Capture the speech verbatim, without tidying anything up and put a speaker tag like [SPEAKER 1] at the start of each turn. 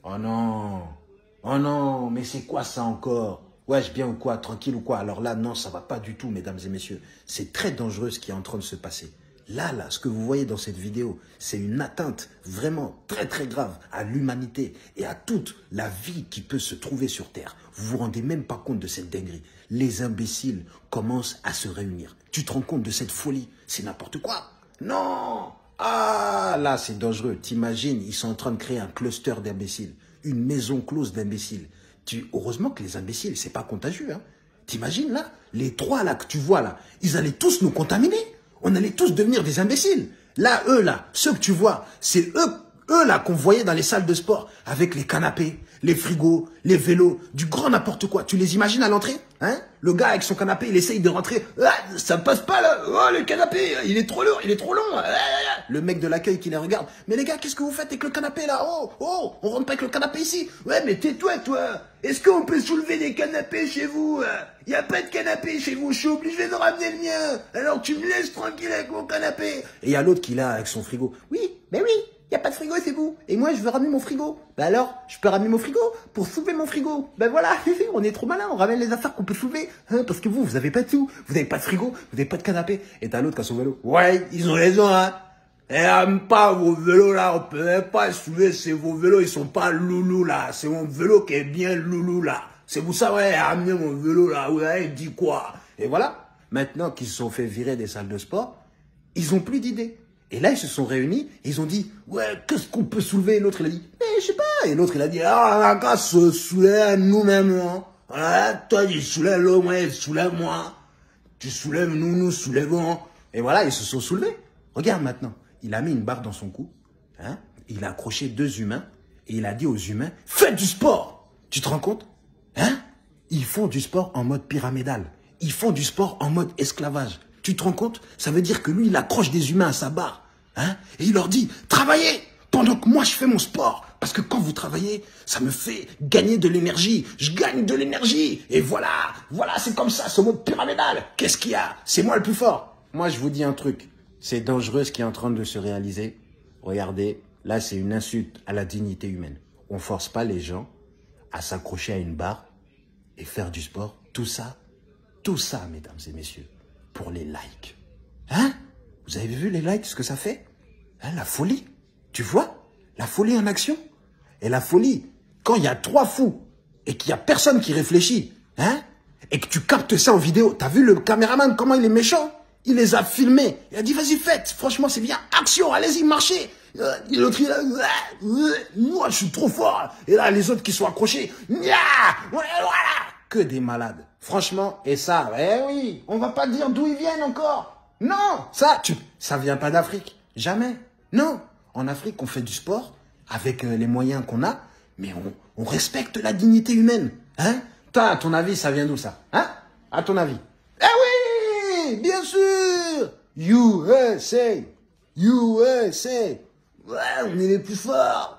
[SPEAKER 1] Oh non. Oh non, mais c'est quoi ça encore? Wesh, bien ou quoi? Tranquille ou quoi? Alors là, non, ça va pas du tout, mesdames et messieurs. C'est très dangereux ce qui est en train de se passer. Là, là, ce que vous voyez dans cette vidéo, c'est une atteinte vraiment très, très grave à l'humanité et à toute la vie qui peut se trouver sur Terre. Vous vous rendez même pas compte de cette dinguerie. Les imbéciles commencent à se réunir. Tu te rends compte de cette folie? C'est n'importe quoi. Non! Ah, là, c'est dangereux. T'imagines, ils sont en train de créer un cluster d'imbéciles. Une maison close d'imbéciles. Tu... Heureusement que les imbéciles, c'est pas contagieux. Hein. T'imagines, là, les trois, là, que tu vois, là, ils allaient tous nous contaminer. On allait tous devenir des imbéciles. Là, eux, là, ceux que tu vois, c'est eux, eux, là, qu'on voyait dans les salles de sport, avec les canapés, les frigos, les vélos, du grand n'importe quoi. Tu les imagines à l'entrée, hein? Le gars avec son canapé, il essaye de rentrer. Ah, ça passe pas, là. Oh, le canapé, il est trop lourd, il est trop long. Le mec de l'accueil qui les regarde. Mais les gars, qu'est-ce que vous faites avec le canapé, là? Oh, oh, on rentre pas avec le canapé ici. Ouais, mais tais-toi, toi. Est-ce qu'on peut soulever des canapés chez vous? Il y a pas de canapé chez vous, je suis obligé de ramener le mien. Alors tu me laisses tranquille avec mon canapé. Et il y a l'autre qui est là avec son frigo. Oui, mais oui, il y a pas de frigo, c'est vous. Et moi, je veux ramener mon frigo. Bah alors, je peux ramener mon frigo pour soulever mon frigo. Ben voilà, on est trop malin, on ramène les affaires qu'on peut soulever. Hein, parce que vous, vous avez pas de sous, vous avez pas de frigo, vous avez pas de canapé. Et t'as l'autre qui a son vélo. Ouais, ils ont raison, hein. Et même pas vos vélos là, on peut même pas soulever, c'est vos vélos, ils sont pas loulou là. C'est mon vélo qui est bien loulou là. C'est pour ça, ouais, amenez mon vélo là, ouais, il dit quoi? Et voilà, maintenant qu'ils se sont fait virer des salles de sport, ils ont plus d'idées. Et là, ils se sont réunis, et ils ont dit, ouais, qu'est-ce qu'on peut soulever? Et l'autre, il a dit, mais je sais pas. Et l'autre, il a dit, ah, on a qu'à se soulève nous-mêmes, hein. Voilà, toi, tu soulèves l'eau, moi, soulève-moi. Tu soulèves, nous, nous soulèvons. Et voilà, ils se sont soulevés. Regarde maintenant, il a mis une barre dans son cou, hein. Il a accroché deux humains, et il a dit aux humains, faites du sport. Tu te rends compte? Hein? Ils font du sport en mode pyramidal. Ils font du sport en mode esclavage. Tu te rends compte? Ça veut dire que lui, il accroche des humains à sa barre. Hein? Et il leur dit, travaillez pendant que moi, je fais mon sport. Parce que quand vous travaillez, ça me fait gagner de l'énergie. Je gagne de l'énergie. Et voilà, voilà, c'est comme ça, ce mode pyramidal. Qu'est-ce qu'il y a? C'est moi le plus fort. Moi, je vous dis un truc. C'est dangereux ce qui est en train de se réaliser. Regardez, là, c'est une insulte à la dignité humaine. On force pas les gens à s'accrocher à une barre et faire du sport. Tout ça, tout ça, mesdames et messieurs, pour les likes. Hein? Vous avez vu les likes, ce que ça fait? Hein, la folie. Tu vois? La folie en action. Et la folie, quand il y a trois fous et qu'il n'y a personne qui réfléchit, hein? Et que tu captes ça en vidéo, t'as vu le caméraman, comment il est méchant? Il les a filmés. Il a dit, vas-y, faites. Franchement, c'est bien. Action, allez-y, marchez. Euh, et l'autre, il a... Moi, je suis trop fort. Et là, les autres qui sont accrochés. Nya, voilà. Que des malades. Franchement, et ça, eh oui, on va pas dire d'où ils viennent encore. Non, ça, tu, ça vient pas d'Afrique. Jamais. Non. En Afrique, on fait du sport avec euh, les moyens qu'on a, mais on, on respecte la dignité humaine. Hein? Toi, à ton avis, ça vient d'où ça? Hein? À ton avis? Eh oui, bien sûr. U S A. U S A. Ouais, on est les plus forts.